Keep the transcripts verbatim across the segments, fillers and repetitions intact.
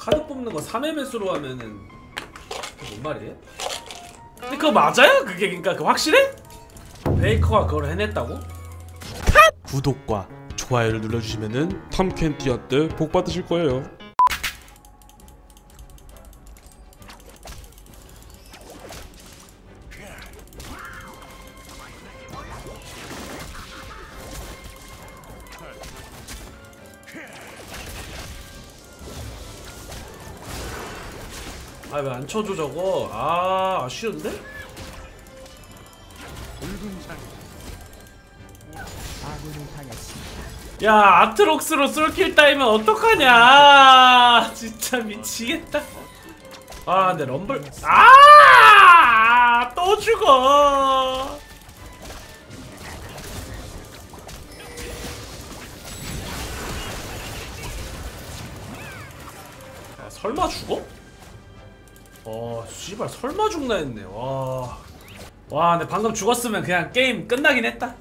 카드 뽑는 거 삼 회 매수로 하면은 뭔 말이에요? 근데 그거 맞아요? 그게 그니까 그 확실해? 베이커가 그걸 해냈다고? 구독과 좋아요를 눌러주시면은 탐켄티한테 복 받으실 거예요. 아 왜 안 쳐줘 저거? 아 아쉬운데? 야 아트록스로 솔킬 따이면 어떡하냐. 진짜 미치겠다. 아 근데 럼블 아 또 죽어. 아, 설마 죽어? 어 씨발 설마 죽나 했네. 와. 와 근데 방금 죽었으면 그냥 게임 끝나긴 했다.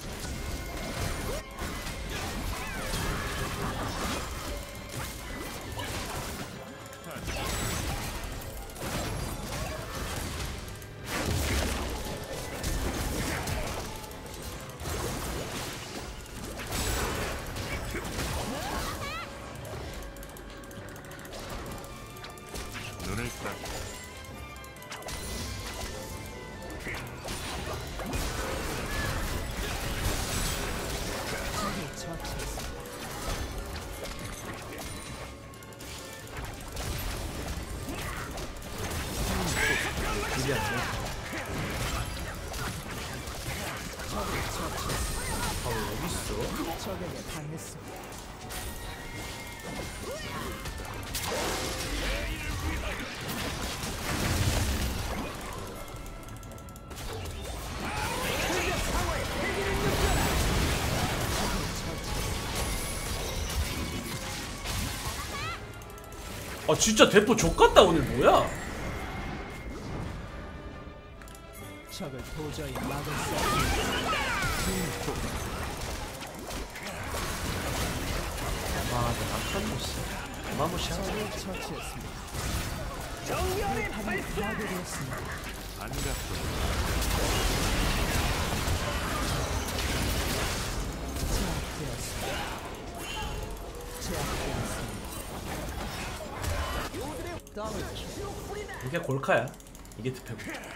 눈을 딱 이게 아니야. 아 왜 여기 있어? 아 진짜 대포 족같다 오늘 뭐야? 적을 도저히 막을 수 아 나 낙한 모씨 그만 무시하자. 적을 처치했습니다. 정렬의 파괴되었습니다. 반갑고 이게 골카야. 이게 득템.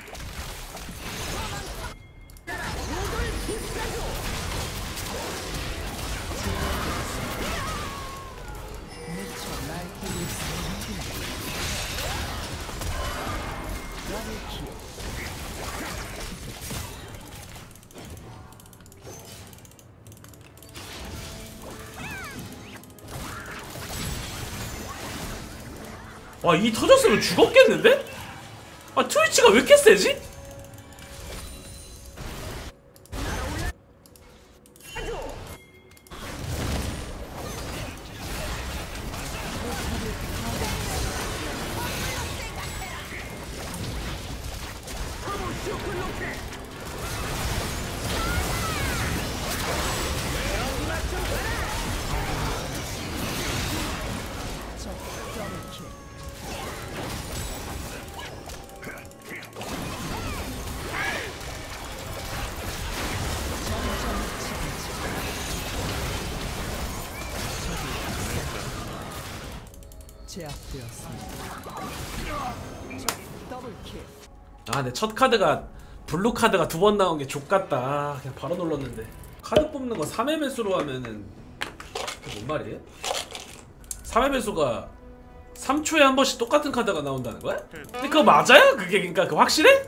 와, 이 터졌으면 죽었겠는데? 아, 트위치가 왜 이렇게 세지? 제압되었습니다. 더블킬. 아, 내 첫 카드가 블루 카드가 두 번 나온 게 족같다. 아, 그냥 바로 눌렀는데. 카드 뽑는 거 삼 회 매수로 하면은 그게 뭔 말이에요? 삼 회 매수가 삼 초에 한 번씩 똑같은 카드가 나온다는 거야? 근데 그거 맞아요? 그게 그러니까 그 확실해?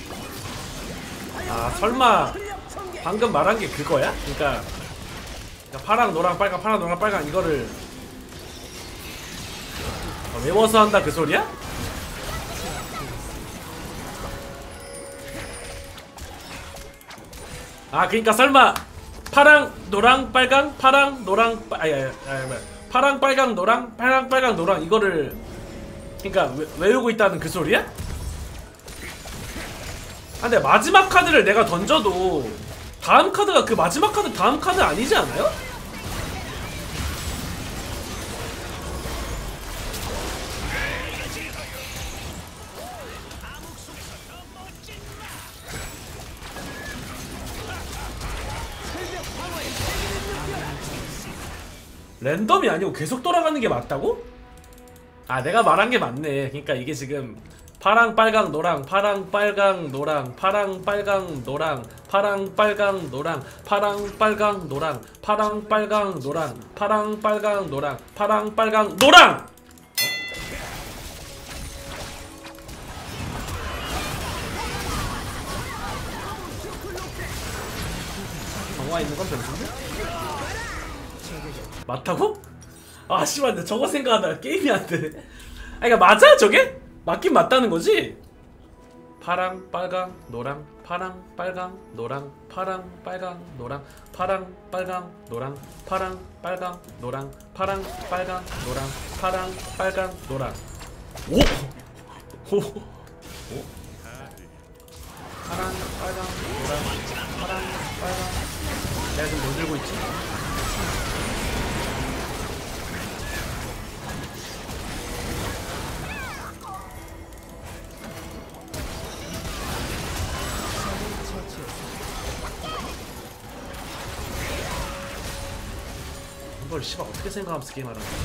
아 설마 방금 말한 게 그거야? 그러니까 그러니까 파랑 노랑 빨강 파랑 노랑 빨강 이거를 어, 외워서 한다 그 소리야? 아 그니까 설마 파랑 노랑 빨강 파랑 노랑 빨 아니 아니 아니 파랑 빨강 노랑 파랑 빨강 노랑 이거를 그니까 외, 외우고 있다는 그 소리야? 아 근데 마지막 카드를 내가 던져도 다음 카드가 그 마지막 카드 다음 카드 아니지 않아요? 랜덤이 아니고 계속 돌아가는 게 맞다고? 아 내가 말한 게 맞네. 그러니까 이게 지금 파랑 빨강 노랑 파랑 빨강 노랑 파랑 빨강 노랑 파랑 빨강 노랑 파랑 빨강 노랑 파랑 빨강 노랑 파랑 빨강 노랑 파랑 빨강 노랑 정화 있는 건 변수인데? 맞다고? 아 씨발 근데 저거 생각하다가 게임이 안 되네. 아 그니까 맞아 저게? 맞긴 맞다는 거지? 파랑 빨강 노랑 파랑 빨강 노랑 파랑 빨강 노랑 파랑 빨강 노랑 파랑 빨강 노랑 파랑 빨강 노랑 파랑 빨강 노랑 오! 오! 오? 파랑 빨강 노랑 파랑 빨강 내가 지금 뭘 들고 있지? 이걸 씨발 어떻게 생각하면서 게임하라는 거야.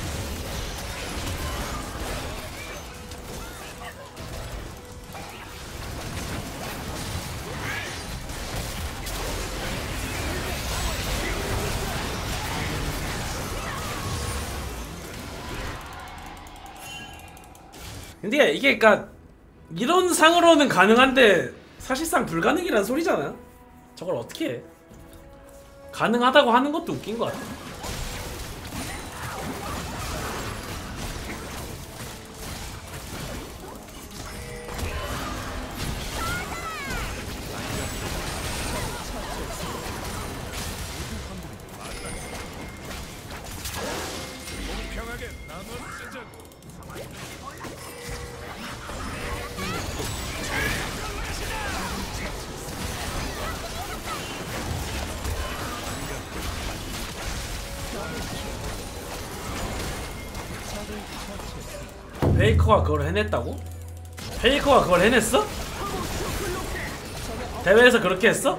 근데 이게 그니까 이런 상으로는 가능한데 사실상 불가능이란 소리잖아. 저걸 어떻게 해? 가능하다고 하는 것도 웃긴 것 같아. 공평하게 나눠 쓰자고. 페이커가 그걸 해냈다고? 페이커가 그걸 해냈어? 대회에서 그렇게 했어?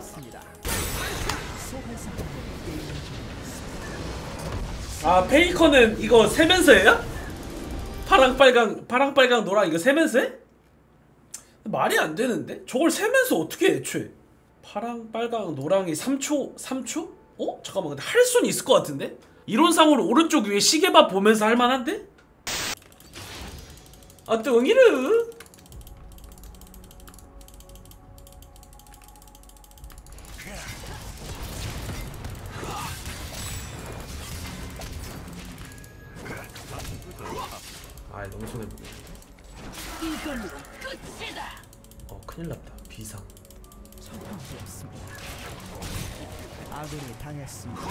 아 페이커는 이거 세면서예요? 파랑 빨강 파랑 빨강 노랑 이거 세면서 해? 말이 안 되는데? 저걸 세면서 어떻게 해 애초에? 파랑 빨강 노랑이 삼 초 삼 초? 어? 잠깐만 근데 할 수는 있을 것 같은데? 이론상으로 오른쪽 위에 시계밥 보면서 할 만한데? 아 뚱이르 아 너무 손해보네. 어 큰일났다. 비상 아군이 당했습니다.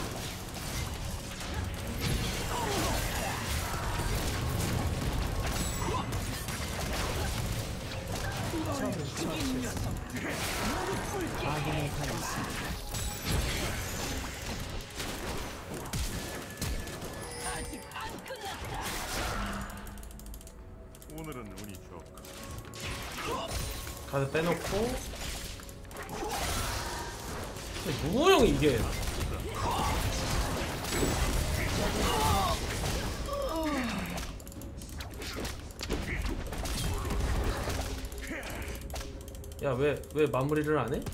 아군이 당했습니다. 오늘은 운이 좋고. 카드 빼놓고 무호형이 이게 야 왜 왜 마무리를 안 해?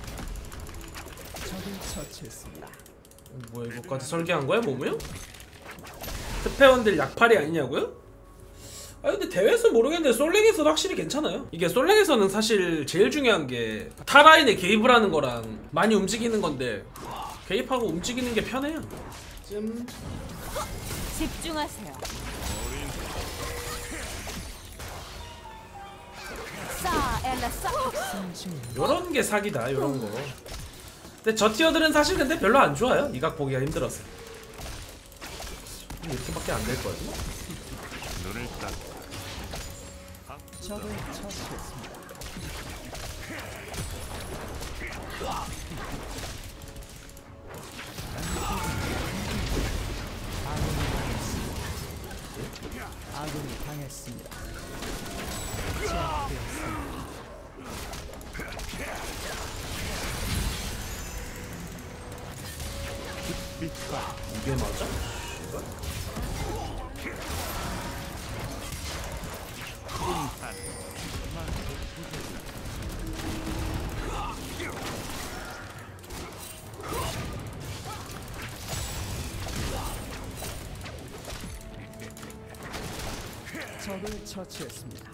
적을 처치했습니다. 뭐야 이거까지 설계한 거야 몸이요? 특패원들 약팔이 아니냐고요? 아 근데 대회에서 모르겠는데 솔랭에서도 확실히 괜찮아요. 이게 솔랭에서는 사실 제일 중요한 게 타라인에 개입을 하는 거랑 많이 움직이는 건데 개입하고 움직이는 게 편해요. 쯤. 집중하세요. 싸 엘라 싸. 요런 게 사기다. 요런 거. 근데 저 티어들은 사실 근데 별로 안 좋아요. 이 각 보기가 힘들어서. 이렇게밖에 안 될 거예요. 눈을 딱 적을 처치했습니다. 아군이 당했습니다. 제압되었습니다. 빛과 이게 맞아? 적을 처치했습니다.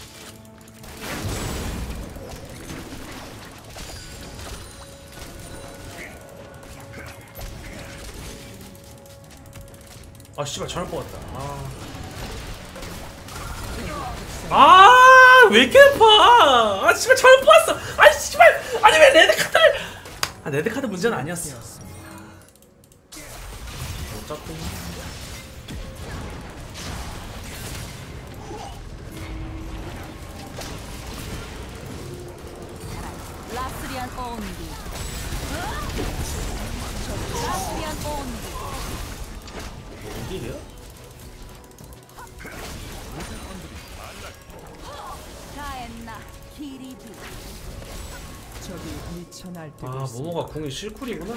아 씨발 잘못 뽑았다. 아. 아, 왜 이렇게 아파? 아 씨발 잘못 뽑았어. 아 씨발. 아니 왜 레드 카드를? 아 레드 카드 문제는 아니었어. 어차피. 라스리안 온디. 라스리안 온디. 어디래요? 가엔나 키리비. 적이 미쳐 날뛰고 아 있습니다. 모모가 궁이 실쿨이구나.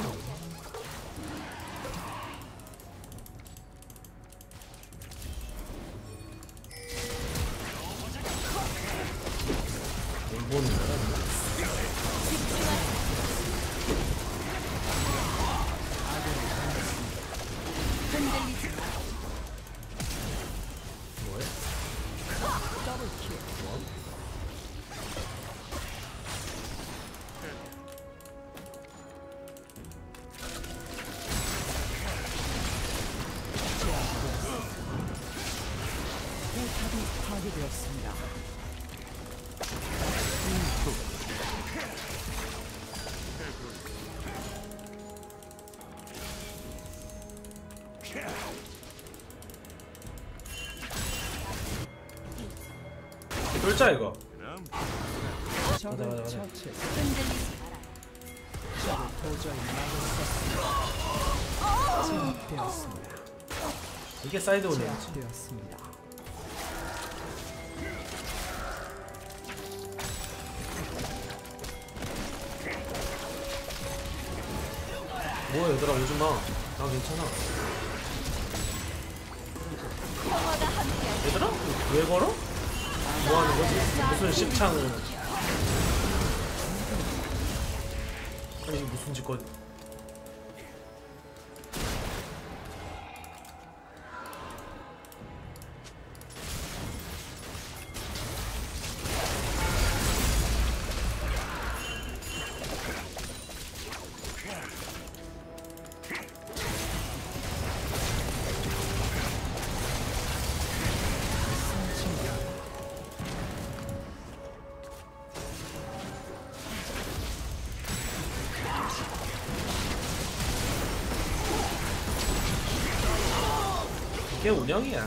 뭘 보는 거야? 흔들리지 마. 뭐해? 뭐? 포탑이 파괴되었습니다. 돌자 이거. 그럼 적을 맞아, 맞아. 처치했습니다. 흔들리지 마라. 적을 도저히 막을 수 없습니다. 제압되었습니다. 이게 사이드 올리지. 제압되었습니다. 뭐야 얘들아 오지마. 나 괜찮아. 평화가 함께. 얘들아? 왜 걸어? 뭐하는 거지? 무슨 십창. 아니 이게 무슨 짓거리. 이게 운영이야.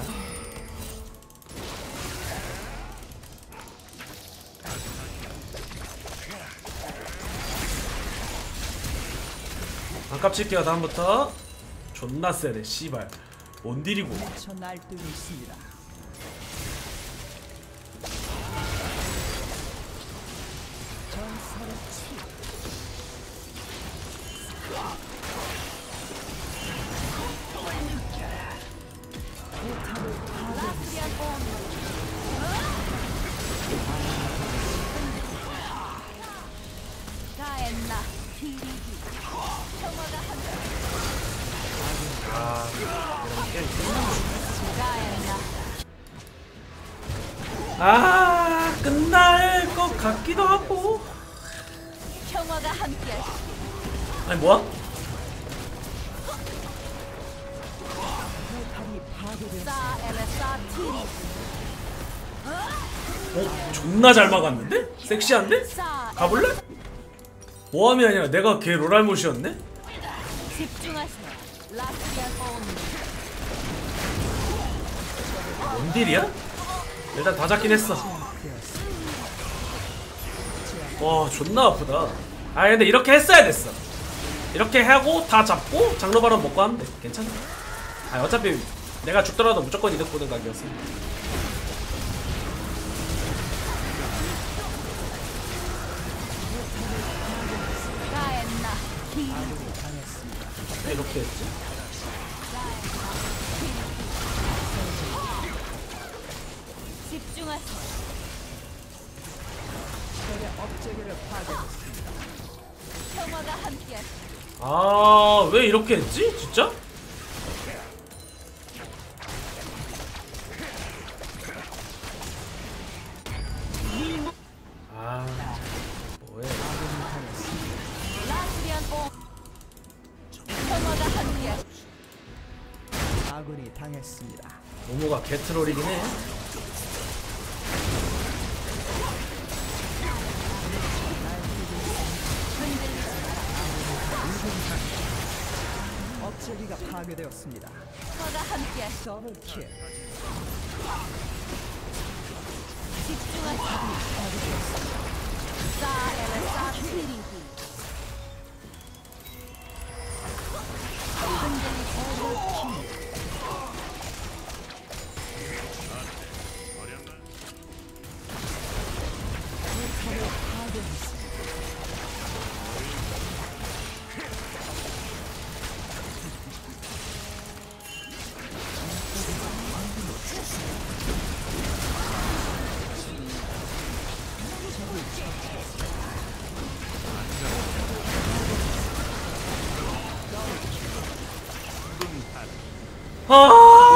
반값칠게요. 다음부터 존나 세네 씨발. 뭔 딜이고. 미쳐 날뛰고 있습니다. 전설의 치. 라스리안 온디. 가엔나 키리비. 평화가 함께. 아 이런 게임 끝나. 가엔나. 아 끝날 것 같기도 하고. 평화가 함께. 아니 뭐야? 사 엘레사 티리 어? 존나 잘 막았는데? 섹시한데? 사 가볼래? 모함이 아니라 내가 걔 로랄못이었네? 집중하세요. 라스리안 온 뭔 딜이야? 일단 다 잡긴 했어. 와 존나 아프다. 아 근데 이렇게 했어야 됐어. 이렇게 하고 다 잡고 장로바람 먹고 하면 돼. 괜찮아. 아 어차피 내가 죽더라도 무조건 이득 보는 각이었어. 가엔나 히 이렇게 했지. 집중하세요. 적의 업체계를 파괴했습니다. 평화가 함께 아 왜 이렇게 했지? 진짜? 아 뭐해? 라스리안 온 평화가 함께 아군이 당했습니다. 모모가 개트롤이긴 해. 업체기가 파괴되었습니다. 평화가 함께 더블킬. 집중하세요. 사 엘레사 티리 아